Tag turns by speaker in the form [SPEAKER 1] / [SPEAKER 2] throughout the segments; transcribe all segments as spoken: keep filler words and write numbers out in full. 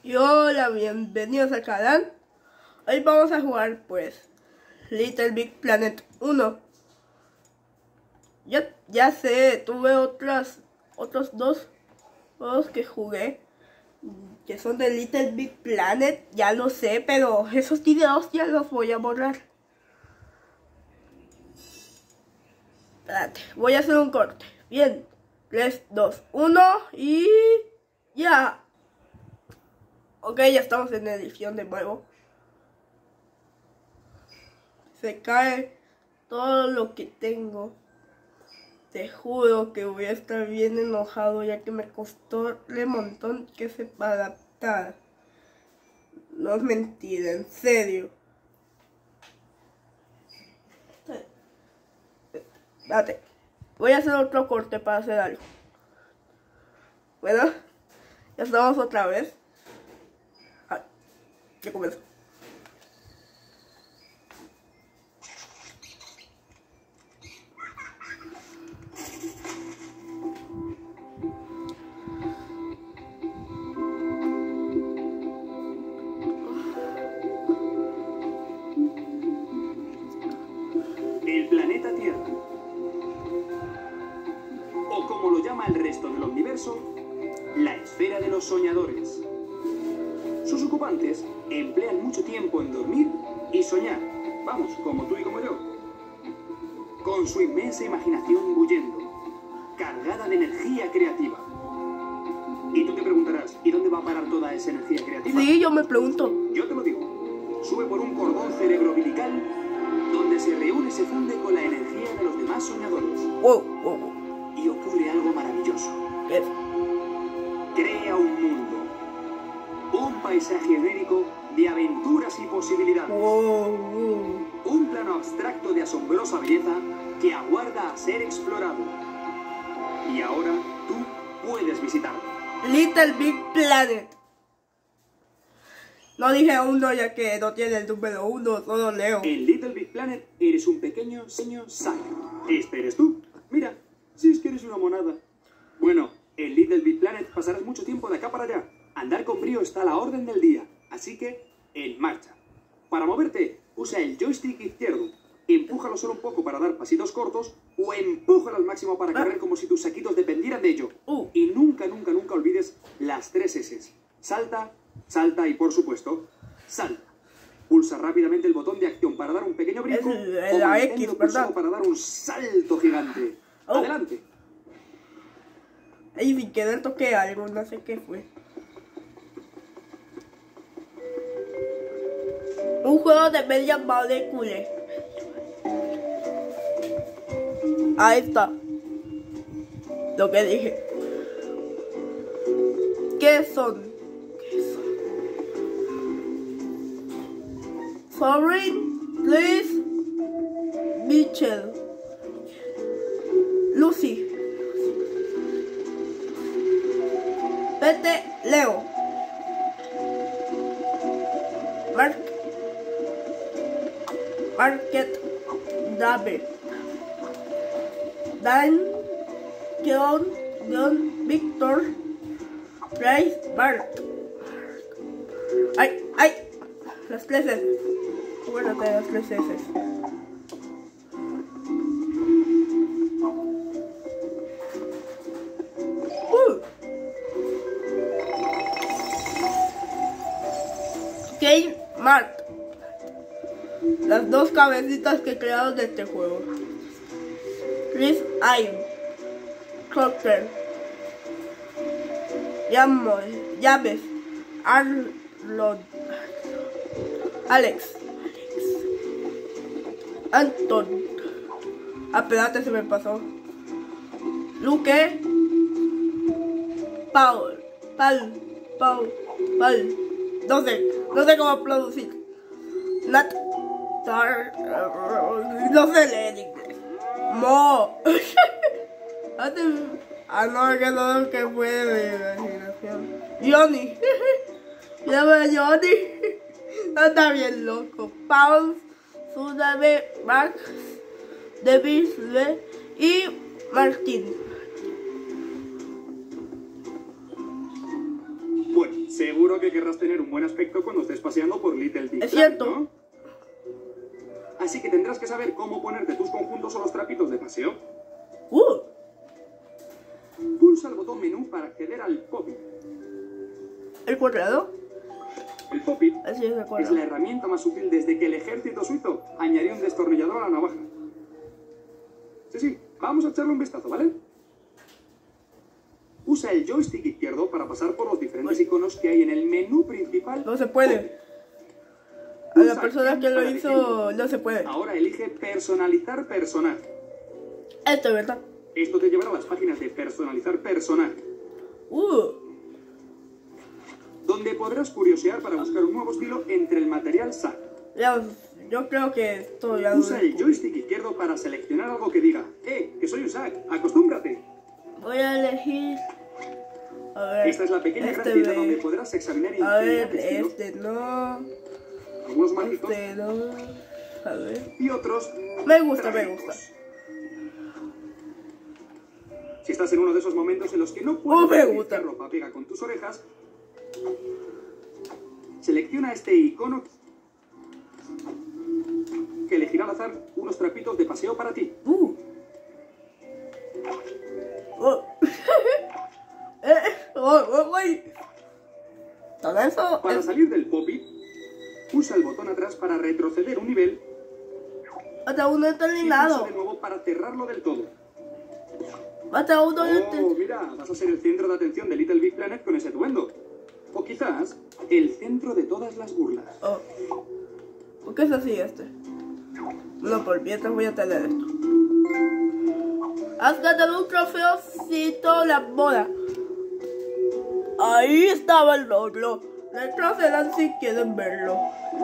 [SPEAKER 1] Y hola, bienvenidos al canal. Hoy vamos a jugar pues Little Big Planet uno. Ya, ya sé, tuve otras, otros dos juegos que jugué que son de Little Big Planet, ya lo sé, pero esos videos ya los voy a borrar. Espérate, voy a hacer un corte. Bien, tres, dos, uno y ya. Ok, ya estamos en edición de nuevo. Se cae todo lo que tengo. Te juro que voy a estar bien enojado, ya que me costó un montón que se para adaptar. No es mentira, en serio. Espérate, voy a hacer otro corte para hacer algo. Bueno, ya estamos otra vez. Ah, ya comenzó.
[SPEAKER 2] El planeta Tierra, o como lo llama el resto del universo, la esfera de los soñadores. Sus ocupantes emplean mucho tiempo en dormir y soñar, vamos, como tú y como yo, con su inmensa imaginación bullendo, cargada de energía creativa. Y tú te preguntarás, ¿y dónde va a parar toda esa energía creativa?
[SPEAKER 1] Sí, yo me pregunto.
[SPEAKER 2] Yo te lo digo, sube por un cordón cerebrovilical donde se reúne y se funde con la energía de los demás soñadores.
[SPEAKER 1] Wow, wow, wow.
[SPEAKER 2] Y ocurre algo maravilloso.
[SPEAKER 1] ¿Qué es?
[SPEAKER 2] Crea un mundo, un paisaje idílico de aventuras y posibilidades.
[SPEAKER 1] Wow, wow.
[SPEAKER 2] Un plano abstracto de asombrosa belleza que aguarda a ser explorado. Y ahora tú puedes visitarlo.
[SPEAKER 1] Little Big Planet. No dije uno ya que no tiene el número uno, solo leo.
[SPEAKER 2] En Little Big Planet eres un pequeño señor Sayo. Este eres tú. Mira, si es que eres una monada. Bueno, en Little Big Planet pasarás mucho tiempo de acá para allá. Andar con brío está a la orden del día. Así que, en marcha. Para moverte, usa el joystick izquierdo. Empújalo solo un poco para dar pasitos cortos o empújalo al máximo para correr como si tus saquitos dependieran de ello.
[SPEAKER 1] Uh.
[SPEAKER 2] Y nunca, nunca, nunca olvides las tres S. Salta, salta y, por supuesto, salta. Pulsa rápidamente el botón de acción para dar un pequeño brinco
[SPEAKER 1] Es el-
[SPEAKER 2] o
[SPEAKER 1] la
[SPEAKER 2] manténlo
[SPEAKER 1] X,
[SPEAKER 2] pulsado
[SPEAKER 1] ¿verdad?
[SPEAKER 2] para dar un salto gigante.
[SPEAKER 1] Oh.
[SPEAKER 2] Adelante.
[SPEAKER 1] Y sin querer toqué algo, no sé qué fue. Un juego de media molécula. Ahí está. Lo que dije. ¿Qué son? ¿Qué son? Sorry, please, Mitchell. Lucy. Vete, Leo. Mark. Market David. Dan. John. John. Victor. Price. Bart. Ay, ay. Las tres S. Acuérdate de las tres S. Uh. Game Mart. Las dos cabecitas que crearon de este juego. Chris Ive. Crocker. Llaves. Arlon. Alex. Anton. Ah, espérate, se me pasó. Luke. Paul. Paul. Paul. Paul. No sé. No sé cómo producir. Nat. Tar. No sé leer inglés. Mo. Ah, no, que no, que fue de imaginación. Johnny. Llama Johnny. Está bien loco. Paul. Sudame. Max. David. Y Martín.
[SPEAKER 2] Bueno, Seguro que querrás tener un buen aspecto cuando estés paseando por Little Big
[SPEAKER 1] Es
[SPEAKER 2] Planet,
[SPEAKER 1] cierto.
[SPEAKER 2] ¿no? Así que tendrás que saber cómo ponerte tus conjuntos o los trapitos de paseo.
[SPEAKER 1] Uh,
[SPEAKER 2] Pulsa el botón menú para acceder al Pop-It.
[SPEAKER 1] ¿el cuadrado?
[SPEAKER 2] El Pop-It
[SPEAKER 1] Así es el
[SPEAKER 2] es
[SPEAKER 1] cuadrado.
[SPEAKER 2] la herramienta más útil desde que el ejército suizo añadió un destornillador a la navaja. Sí, sí, vamos a echarle un vistazo, ¿vale? Usa el joystick izquierdo para pasar por los diferentes iconos que hay en el menú principal.
[SPEAKER 1] No se puede. A la persona que lo hizo no se puede.
[SPEAKER 2] Ahora elige personalizar personaje.
[SPEAKER 1] Esto, ¿verdad?
[SPEAKER 2] Esto te llevará a las páginas de personalizar personaje,
[SPEAKER 1] Uh,
[SPEAKER 2] donde podrás curiosear para buscar un nuevo estilo entre el material S A C.
[SPEAKER 1] ya, yo creo que esto ya lo
[SPEAKER 2] Usa el
[SPEAKER 1] descubrí.
[SPEAKER 2] joystick izquierdo para seleccionar algo que diga, ¡eh, que soy un S A C! ¡Acostúmbrate!
[SPEAKER 1] Voy a elegir. A ver.
[SPEAKER 2] Esta es la pequeña
[SPEAKER 1] este
[SPEAKER 2] gracieta
[SPEAKER 1] ve-
[SPEAKER 2] donde podrás examinar
[SPEAKER 1] A ver,
[SPEAKER 2] infinidad de estilos,
[SPEAKER 1] este no.
[SPEAKER 2] algunos malditos
[SPEAKER 1] Este no. A ver.
[SPEAKER 2] y otros
[SPEAKER 1] Me gusta, me
[SPEAKER 2] trágicos.
[SPEAKER 1] gusta.
[SPEAKER 2] Si estás en uno de esos momentos en los que no puedes
[SPEAKER 1] Oh, me
[SPEAKER 2] decidir
[SPEAKER 1] gusta.
[SPEAKER 2] qué ropa pega con tus orejas, selecciona este icono que elegirá al azar unos trapitos de paseo para ti.
[SPEAKER 1] Uh. Oh. eh, oh, oh, güey. Todo eso
[SPEAKER 2] Para
[SPEAKER 1] es
[SPEAKER 2] salir del Pop-It, usa el botón atrás para retroceder un nivel
[SPEAKER 1] hasta uno está
[SPEAKER 2] y pulsa
[SPEAKER 1] alineado.
[SPEAKER 2] de nuevo para cerrarlo del todo.
[SPEAKER 1] Hasta uno
[SPEAKER 2] Oh,
[SPEAKER 1] está.
[SPEAKER 2] mira, vas a ser el centro de atención de Little Big Planet con ese atuendo. O quizás el centro de todas las burlas.
[SPEAKER 1] Oh. ¿Por qué es así este? No, por mientras voy a tener esto. Has ganado un trofeocito la boda. Ahí estaba el logro. Retrocedan si quieren verlo.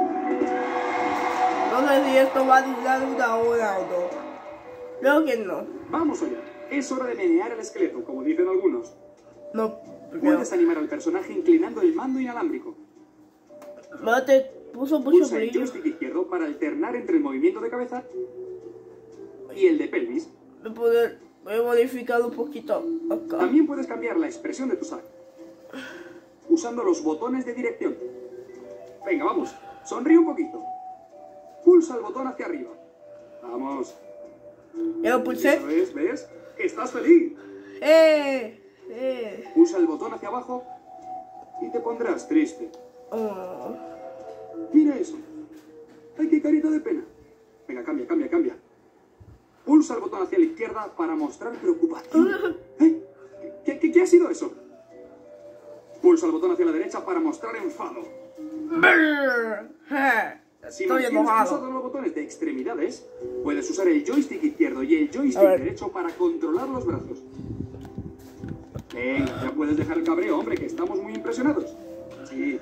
[SPEAKER 1] No sé si esto va a durar una hora o no. Creo que no.
[SPEAKER 2] Vamos allá. Es hora de menear el esqueleto, como dicen algunos.
[SPEAKER 1] No, porque
[SPEAKER 2] Puedes animar al personaje inclinando el mando inalámbrico.
[SPEAKER 1] Mate, puso mucho
[SPEAKER 2] Pulsa el
[SPEAKER 1] brillo.
[SPEAKER 2] joystick izquierdo para alternar entre el movimiento de cabeza y el de pelvis.
[SPEAKER 1] Voy a poder, voy a modificar un poquito acá.
[SPEAKER 2] También puedes cambiar la expresión de tu sac usando los botones de dirección. Venga, vamos. Sonríe un poquito. Pulsa el botón hacia arriba. Vamos.
[SPEAKER 1] ¿Ya lo pulsé?
[SPEAKER 2] ¿Eso es? ¿Ves? ¡Estás feliz!
[SPEAKER 1] ¡Eh! ¡Eh!
[SPEAKER 2] Pulsa el botón hacia abajo y te pondrás triste.
[SPEAKER 1] Oh.
[SPEAKER 2] Mira eso. ¡Ay, qué carita de pena! Venga, cambia, cambia, cambia. Pulsa el botón hacia la izquierda para mostrar preocupación. ¿Eh? ¿Qué, qué, qué ha sido eso? Pulsa el botón hacia la derecha para mostrar enfado.
[SPEAKER 1] Brrr. Eh.
[SPEAKER 2] Si
[SPEAKER 1] Estoy
[SPEAKER 2] mantienes
[SPEAKER 1] enojado.
[SPEAKER 2] pulsados los botones de extremidades, puedes usar el joystick izquierdo y el
[SPEAKER 1] A
[SPEAKER 2] joystick
[SPEAKER 1] ver.
[SPEAKER 2] derecho para controlar los brazos. Venga, ya puedes dejar el cabreo, hombre, que estamos muy impresionados. Sí.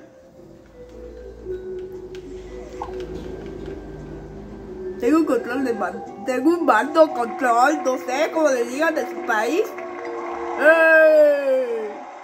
[SPEAKER 1] Tengo un control de mando. Tengo un mando control, no sé cómo le digan de su país. ¡Eh!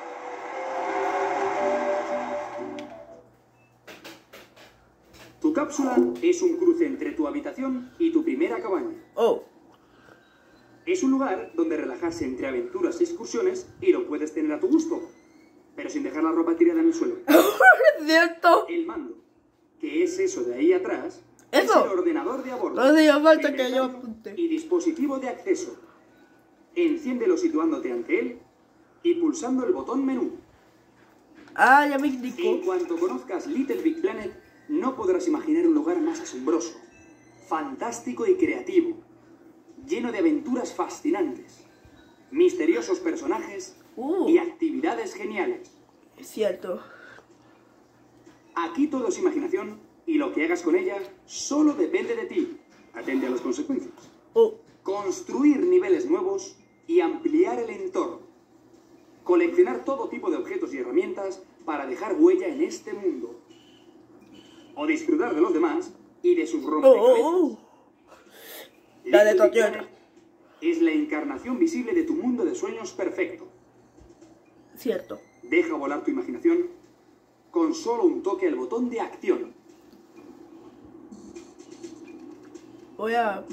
[SPEAKER 2] Tu cápsula es un cruce entre tu habitación y tu primera cabaña.
[SPEAKER 1] Oh.
[SPEAKER 2] Es un lugar donde relajarse entre aventuras y excursiones y lo puedes tener a tu gusto, pero sin dejar la ropa tirada en el suelo.
[SPEAKER 1] ¿Es cierto?
[SPEAKER 2] El mando, que es eso de ahí atrás,
[SPEAKER 1] ¿Eso?
[SPEAKER 2] es el ordenador de a bordo.
[SPEAKER 1] No hacía falta que yo
[SPEAKER 2] inventario
[SPEAKER 1] apunte.
[SPEAKER 2] y dispositivo de acceso. Enciéndelo situándote ante él y pulsando el botón menú.
[SPEAKER 1] Ah, ya me
[SPEAKER 2] En
[SPEAKER 1] indicó.
[SPEAKER 2] cuanto conozcas Little Big Planet, no podrás imaginar un lugar más asombroso, fantástico y creativo, lleno de aventuras fascinantes, misteriosos personajes
[SPEAKER 1] Uh.
[SPEAKER 2] y actividades geniales.
[SPEAKER 1] Es cierto.
[SPEAKER 2] Aquí todo es imaginación y lo que hagas con ella solo depende de ti. Atende a las consecuencias.
[SPEAKER 1] Oh.
[SPEAKER 2] Construir niveles nuevos y ampliar el entorno. Coleccionar todo tipo de objetos y herramientas para dejar huella en este mundo. O disfrutar de los demás y de sus
[SPEAKER 1] Oh,
[SPEAKER 2] rompecabezas.
[SPEAKER 1] oh, oh. La de
[SPEAKER 2] Little Big
[SPEAKER 1] Tatiana.
[SPEAKER 2] Planet es la encarnación visible de tu mundo de sueños perfecto.
[SPEAKER 1] Cierto.
[SPEAKER 2] Deja volar tu imaginación con solo un toque al botón de acción.
[SPEAKER 1] Voy a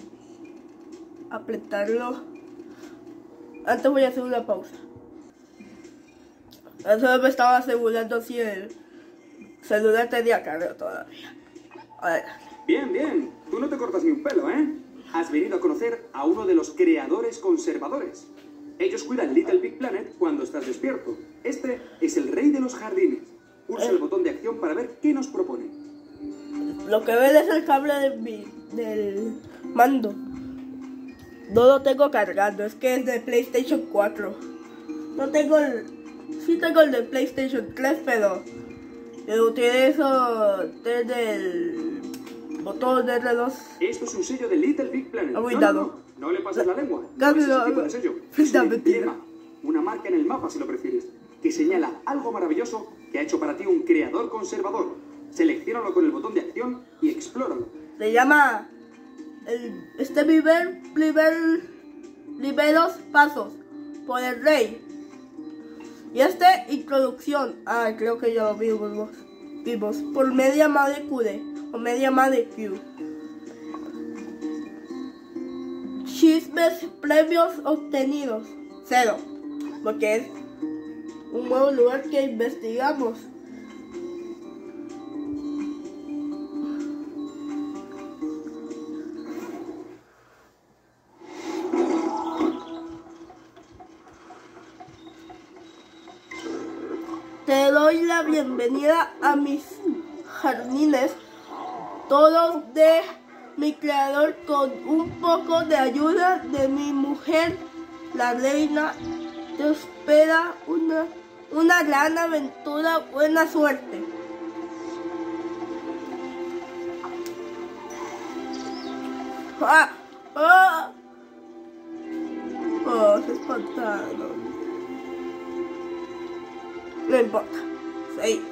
[SPEAKER 1] apretarlo. Antes voy a hacer una pausa. Eso me estaba asegurando si el celular tenía carga todavía. A ver.
[SPEAKER 2] Bien, bien. Tú no te cortas ni un pelo, ¿eh? Has venido a conocer a uno de los creadores conservadores. Ellos cuidan Little Big Planet cuando estás despierto. Este es el rey de los jardines. Pulsa
[SPEAKER 1] Eh.
[SPEAKER 2] el botón de acción para ver qué nos propone.
[SPEAKER 1] Lo que ven es el cable de mi- del mando. No lo tengo cargando, es que es de PlayStation cuatro. No tengo el... Sí tengo el de PlayStation tres, pero... Pero utilizo desde el botón de R dos.
[SPEAKER 2] Esto es un sello de Little Big Planet.
[SPEAKER 1] Ah,
[SPEAKER 2] No,
[SPEAKER 1] cuidado.
[SPEAKER 2] no, no, no le pases la lengua.
[SPEAKER 1] Casi
[SPEAKER 2] No es ese
[SPEAKER 1] lo-
[SPEAKER 2] tipo de sello.
[SPEAKER 1] Es
[SPEAKER 2] Es un
[SPEAKER 1] una mentira.
[SPEAKER 2] emblema, una marca en el mapa si lo prefieres, que señala algo maravilloso que ha hecho para ti un creador conservador. Selecciónalo con el botón de acción y explóralo.
[SPEAKER 1] Se llama... El, este nivel, nivel... Primeros pasos. Por el rey. Y este, introducción. Ah, creo que ya lo vimos. Vimos. Por media madre Q D. O media madre Q. Chismes, premios obtenidos. Cero. Porque es un nuevo lugar que investigamos. Te doy la bienvenida a mis jardines, todos de mi creador, con un poco de ayuda de mi mujer, la reina. Te espera una, una gran aventura, buena suerte. ¡Ah! ¡Ah! Oh, se espantaron. No importa. Sí.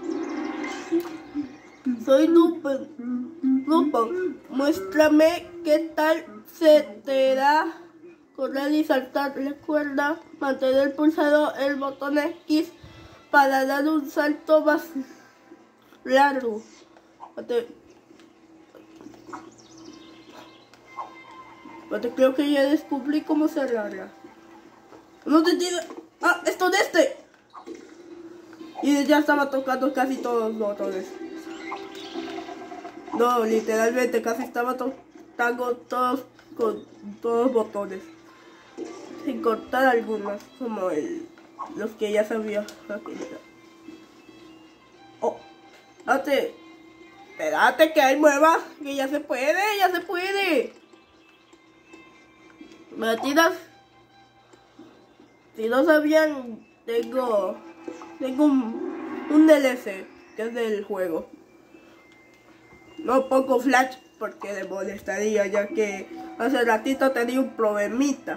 [SPEAKER 1] Soy Lupin. Lupin, muéstrame qué tal se te da correr y saltar. Recuerda mantener el pulsado el botón X para dar un salto más largo. Espérate. Espérate, creo que ya descubrí cómo se larga. No te tiene. Ah, esto de este. Y ya estaba tocando casi todos los botones. No, literalmente casi estaba tocando todos con todos los botones. Sin cortar algunos, como el, los que ya sabía. Oh, espérate. Espérate que hay nuevas, que ya se puede, ya se puede. ¿Me tiras? Si no sabían, tengo... Tengo un, un D L C que es del juego. No pongo Flash porque le molestaría, ya que hace ratito tenía un problemita.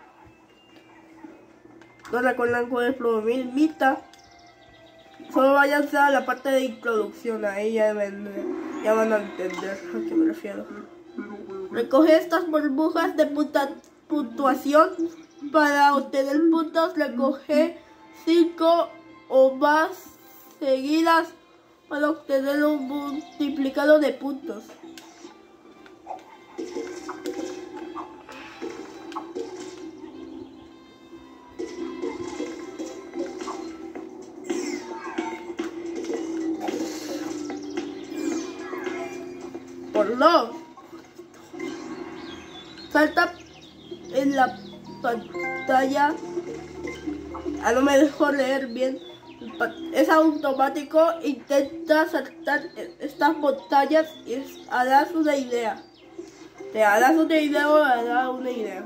[SPEAKER 1] ¿No recuerdan cuál es el problemita? Solo váyanse a la parte de introducción, ahí ya, ven, ya van a entender a qué me refiero. Recoge estas burbujas de punta, puntuación para obtener puntos. Recoge cinco o más seguidas para obtener un multiplicador de puntos. Por dos. Salta en la pantalla. Ah, no me dejo leer bien. Es automático. Intenta saltar estas pantallas y harás una idea. Te harás una idea o harás una idea.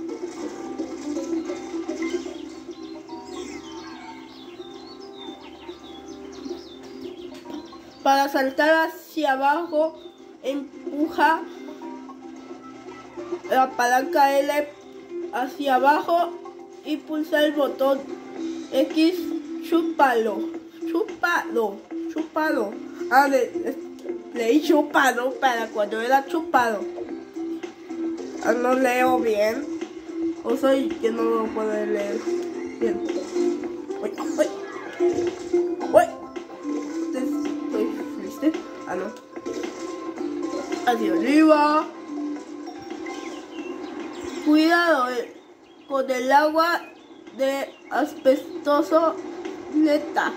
[SPEAKER 1] Para saltar hacia abajo, empuja la palanca L hacia abajo y pulsa el botón X. Chúpalo, chúpalo, chúpalo. Ah, le, leí chupado para cuando era chupado. Ah, no leo bien. O soy que no lo puedo leer bien. Uy, uy. Uy. Estoy triste. Ah, no. Hacia arriba. Cuidado eh, con el agua de asbestoso Neta.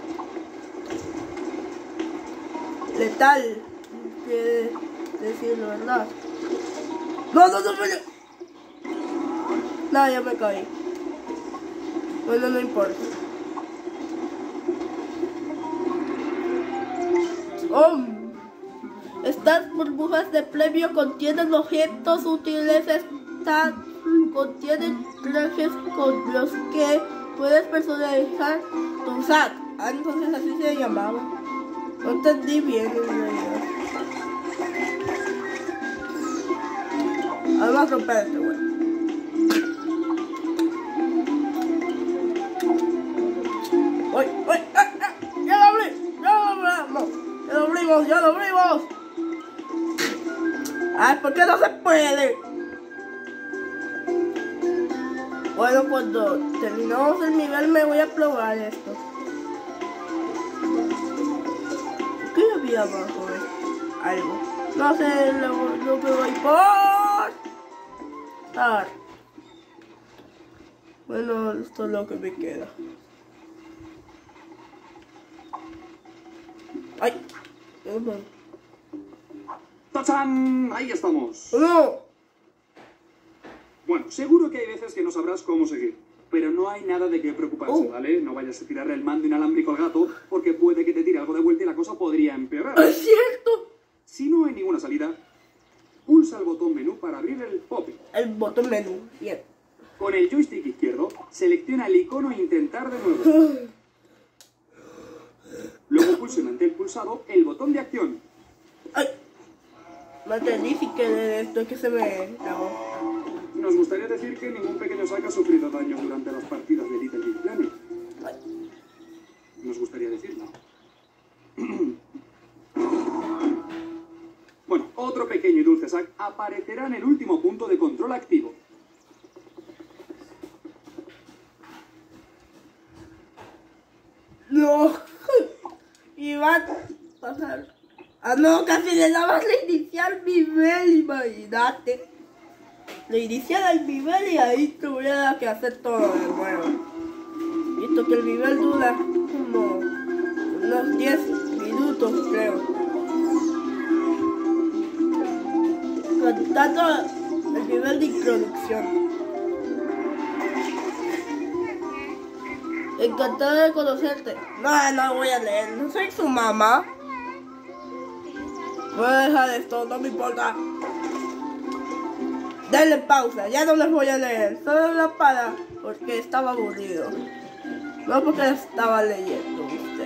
[SPEAKER 1] Letal. Quiere decirlo, ¿verdad? No, no, no, no. No, ya me caí. Bueno, no importa. Oh. Estas burbujas de premio contienen objetos útiles. Estas contienen trajes con los que puedes personalizar tu sac. Ah, entonces así se llamaba. No entendí bien en realidad. Vamos a romper este güey. ¡Uy, uy! ¡Ah, ah! ¡Ya lo abrí! ¡Ya lo abrimos! ¡Ya lo abrimos! ¡Ya lo abrimos! ¡Ay, por qué no se puede! Bueno, cuando terminamos el nivel me voy a probar esto. ¿Qué había abajo? Algo. No sé, lo, lo que voy por... Dar. Bueno, esto es lo que me queda. ¡Ay!
[SPEAKER 2] ¡Tachán! Ahí estamos.
[SPEAKER 1] ¡No!
[SPEAKER 2] Bueno, seguro que hay veces que no sabrás cómo seguir. Pero no hay nada de qué preocuparse,
[SPEAKER 1] Oh.
[SPEAKER 2] ¿vale? No vayas a tirarle el mando inalámbrico al gato, porque puede que te tire algo de vuelta y la cosa podría empeorar.
[SPEAKER 1] ¡Es cierto!
[SPEAKER 2] Si no hay ninguna salida, pulsa el botón menú para abrir el pop-it.
[SPEAKER 1] El botón menú. Bien.
[SPEAKER 2] Con el joystick izquierdo, selecciona el icono Intentar de nuevo. Luego pulse y mantén pulsado el botón de acción.
[SPEAKER 1] ¡Ay! No entendí si que de esto que se me trabó.
[SPEAKER 2] Nos gustaría decir que ningún pequeño sac ha sufrido daño durante las partidas de Little Big Planet.
[SPEAKER 1] Ay.
[SPEAKER 2] Nos gustaría decirlo. Bueno, otro pequeño y dulce sac aparecerá en el último punto de control activo.
[SPEAKER 1] No. Iba a pasar. Ah, no, casi le dabas a iniciar nivel, imagínate. Le iniciar el nivel y ahí tuviera que hacer todo de nuevo. Visto que el nivel dura como unos diez minutos, creo. Contando el nivel de introducción. Encantado de conocerte. No, no voy a leer. No soy su mamá. Voy a dejar esto, no me importa. Denle pausa, ya no les voy a leer. Solo la para porque estaba aburrido. No porque estaba leyendo usted.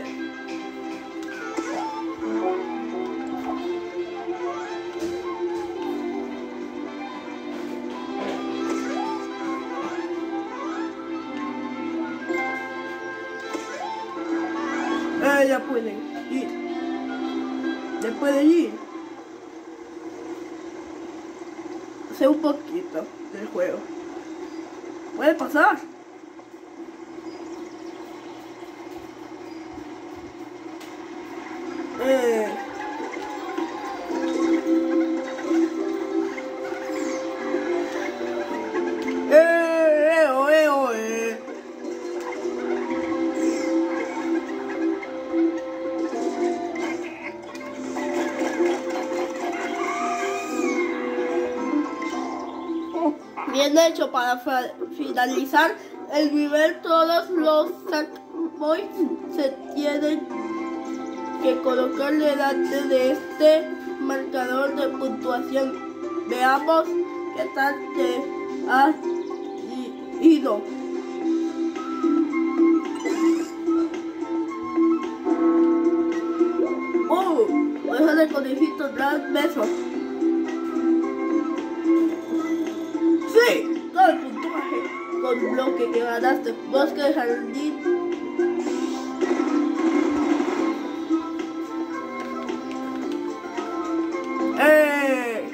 [SPEAKER 1] Eh, ya pueden ir. Ya pueden ir. Sé un poquito del juego. Puede pasar. Eh. Eh, eh, oh, eh, oh, eh. Bien hecho. Para finalizar el nivel, todos los Sackboys se tienen que colocar delante de este marcador de puntuación. Veamos qué tal te has ido. Oh, oreja de conejito, gran beso. Sí, todo el puntaje con bloque que ganaste. Bosque de jardín. ¡Eh!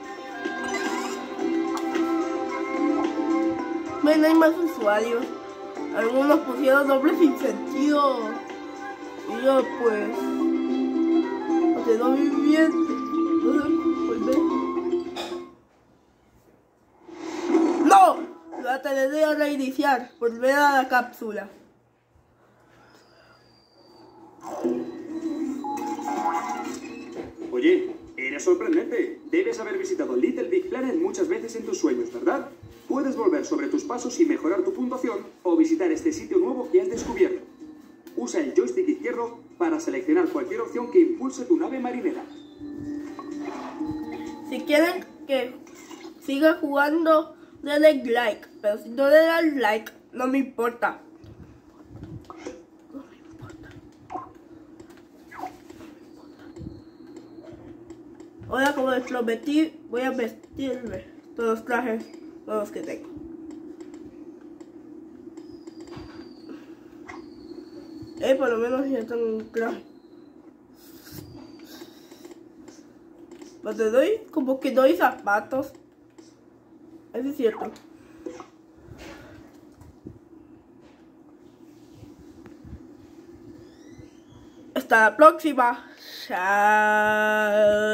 [SPEAKER 1] Bueno, hay más usuarios. Algunos pusieron nombres sin sentido. Y yo pues... no sé, no vi bien. Entonces, No, la tendré a reiniciar, volver a la cápsula.
[SPEAKER 2] sorprendente. Debes haber visitado Little Big Planet muchas veces en tus sueños, ¿verdad? Puedes volver sobre tus pasos y mejorar tu puntuación o visitar este sitio nuevo que has descubierto. Usa el joystick izquierdo para seleccionar cualquier opción que impulse tu nave marinera.
[SPEAKER 1] Si quieren que siga jugando, denle like. Pero si no le dan like, no me importa. No me importa. Ahora, como les prometí, voy a vestirme todos los trajes nuevos que tengo. Eh, por lo menos ya tengo un traje. Pues te doy, como que doy zapatos. Eso es cierto. Hasta la próxima. Chao.